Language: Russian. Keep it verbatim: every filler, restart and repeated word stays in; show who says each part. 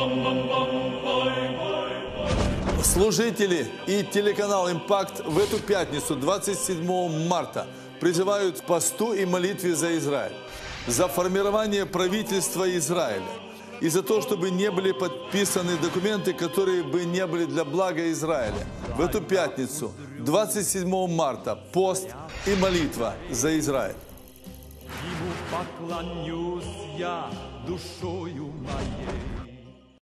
Speaker 1: Служители и телеканал «Импакт» в эту пятницу, двадцать седьмого марта, призывают к посту и молитве за Израиль, за формирование правительства Израиля и за то, чтобы не были подписаны документы, которые бы не были для блага Израиля. В эту пятницу, двадцать седьмого марта, пост и молитва за Израиль.
Speaker 2: Ему поклонюсь я душою моей.